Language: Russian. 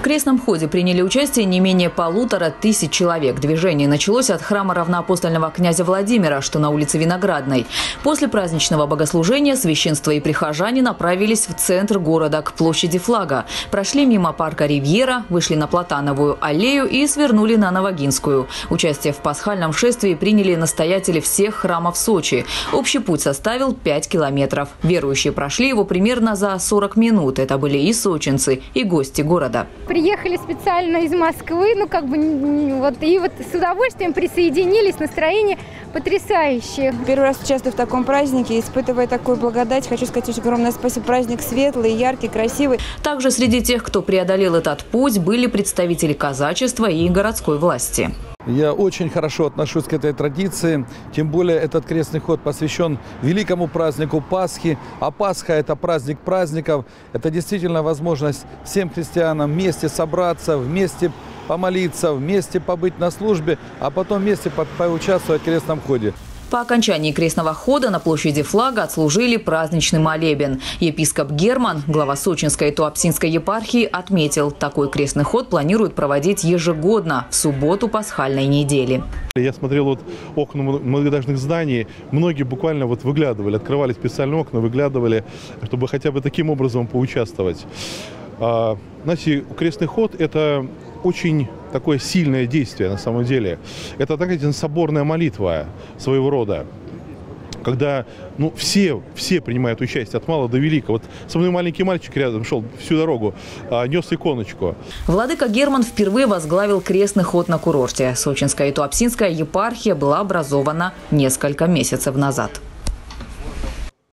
крестном ходе приняли участие не менее 1500 человек. Движение началось от храма равноапостольного князя Владимира, что на улице Виноградной. После праздничного богослужения священство и прихожане направились в центр города, к площади Флага. Прошли мимо парка Ривьера, вышли на Платановую аллею и свернули на Новогинскую. Участие в пасхальном шествии приняли настоятели всех храмов Сочи. Общий путь составил 5 километров. Верующие прошли его примерно за 40 минут. Это были и сочинцы, и гости города. Приехали специально из Москвы, и с удовольствием присоединились. Настроение потрясающее. Первый раз участвую в таком празднике, испытывая такую благодать. Хочу сказать очень огромное спасибо. Праздник светлый, яркий, красивый. Также среди тех, кто преодолел этот путь, были представители казачества и городской власти. Я очень хорошо отношусь к этой традиции, тем более этот крестный ход посвящен великому празднику Пасхи. А Пасха – это праздник праздников, это действительно возможность всем христианам вместе собраться, вместе помолиться, вместе побыть на службе, а потом вместе поучаствовать в крестном ходе. По окончании крестного хода на площади Флага отслужили праздничный молебен. Епископ Герман, глава Сочинской и Туапсинской епархии, отметил, такой крестный ход планируют проводить ежегодно в субботу пасхальной недели. Я смотрел окна многоэтажных зданий, многие буквально выглядывали, открывали специальные окна, выглядывали, чтобы хотя бы таким образом поучаствовать. Знаете, крестный ход – это очень такое сильное действие на самом деле. Это такая соборная молитва своего рода, когда все принимают участие, от мала до велика. Со мной маленький мальчик рядом шел всю дорогу, нес иконочку. Владыка Герман впервые возглавил крестный ход на курорте. Сочинская и Туапсинская епархия была образована несколько месяцев назад.